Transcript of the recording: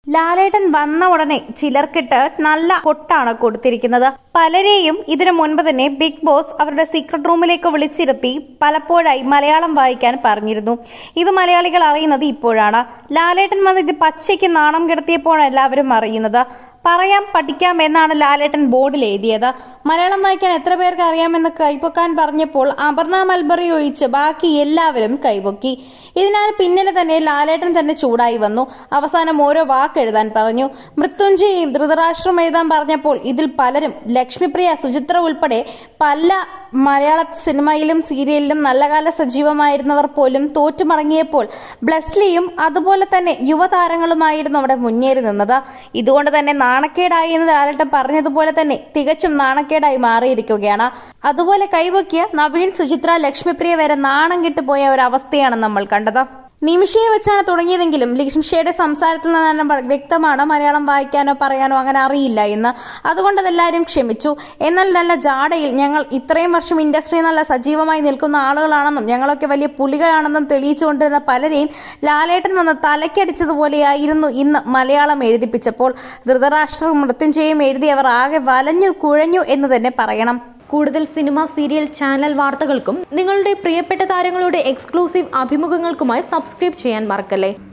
ലാലേട്ടൻ വന്ന ഉടനെ ചിലർക്കിട്ട് നല്ല കൊട്ടാണ് കൊടുത്തിരിക്കുന്നത്. പലരെയും ഇതിനു മുൻപ് തന്നെ ബിഗ് ബോസ് അവരുടെ സീക്രട്ട് റൂമിലേക്ക് വിളിച്ചിരുത്തി പലപ്പോഴായി മലയാളം വായിക്കാൻ പറഞ്ഞിരുന്നു. ഇത് മലയാളികൾ അറിയുന്നത് ഇപ്പോഴാണ്. ലാലേട്ടൻ വന്ന് ഇത് പച്ചയ്ക്ക് നാണം കെടുത്തിയപ്പോഴാണ് എല്ലാവരും അറിയുന്നത്. പറയാം പഠിക്കാം എന്നാണ് ലാലേട്ടൻ ബോർഡിൽ എഴുതിയത്. മലയാളം വായിക്കാൻ എത്ര പേർക്ക് അറിയാമെന്ന് കൈപ്പൊക്കാൻ പറഞ്ഞപ്പോൾ അപർണ മൽബറി ഒഴിച്ച് ബാക്കി എല്ലാവരും കൈപൊക്കി. ഇതിനാൽ പിന്നിലെ തന്നെ ലാലേട്ടൻ തന്നെ ചൂടായി വന്നു. അവസാനം ഓരോ വാക്ക് എഴുതാൻ പറഞ്ഞു. മൃത്യുഞ്ജയും ധൃതരാഷ്ട്രം എഴുതാൻ പറഞ്ഞപ്പോൾ ഇതിൽ പലരും ലക്ഷ്മിപ്രിയ, സുചിത്ര ഉൾപ്പെടെ പല മലയാള സിനിമയിലും സീരിയലിലും നല്ലകാല സജീവമായിരുന്നവർ പോലും തോറ്റുമടങ്ങിയപ്പോൾ ബ്ലെസ്ലിയും അതുപോലെ തന്നെ യുവതാരങ്ങളുമായിരുന്നു അവിടെ മുന്നേറി നിന്നത്. ഇതുകൊണ്ട് തന്നെ നാണക്കേടായി എന്ന് ലാലേട്ടൻ പറഞ്ഞതുപോലെ തന്നെ തികച്ചും നാണക്കേടായി മാറിയിരിക്കുകയാണ്. അതുപോലെ കൈവക്കിയ നവീൻ, സുചിത്ര, ലക്ഷ്മിപ്രിയ വരെ നാണം കെട്ടുപോയ ഒരവസ്ഥയാണ് നമ്മൾ കണ്ടത്. നിമിഷയെ വെച്ചാണ് തുടങ്ങിയതെങ്കിലും നിമിഷയുടെ സംസാരത്തിൽ നിന്ന് തന്നെ വ്യക്തമാണ് മലയാളം വായിക്കാനോ പറയാനോ അങ്ങനെ അറിയില്ല എന്ന്. അതുകൊണ്ട് അതെല്ലാവരും ക്ഷമിച്ചു. എന്നാൽ നല്ല ജാടയിൽ ഞങ്ങൾ ഇത്രയും വർഷം ഇൻഡസ്ട്രി നല്ല സജീവമായി നിൽക്കുന്ന ആളുകളാണെന്നും ഞങ്ങളൊക്കെ വലിയ പുലികളാണെന്നും തെളിയിച്ചുകൊണ്ടിരുന്ന പലരെയും ലാലേട്ടൻ വന്ന് തലയ്ക്കടിച്ചതുപോലെയായിരുന്നു ഇന്ന് മലയാളം എഴുതിപ്പിച്ചപ്പോൾ. ധൃതരാഷ്ട്രവും മൃത്യുഞ്ജയും എഴുതിയവർ ആകെ വലഞ്ഞു കുഴഞ്ഞു എന്ന് തന്നെ പറയണം. കൂടുതൽ സിനിമ, സീരിയൽ, ചാനൽ വാർത്തകൾക്കും നിങ്ങളുടെ പ്രിയപ്പെട്ട താരങ്ങളുടെ എക്സ്ക്ലൂസീവ് അഭിമുഖങ്ങൾക്കുമായി സബ്സ്ക്രൈബ് ചെയ്യാൻ മറക്കല്ലേ.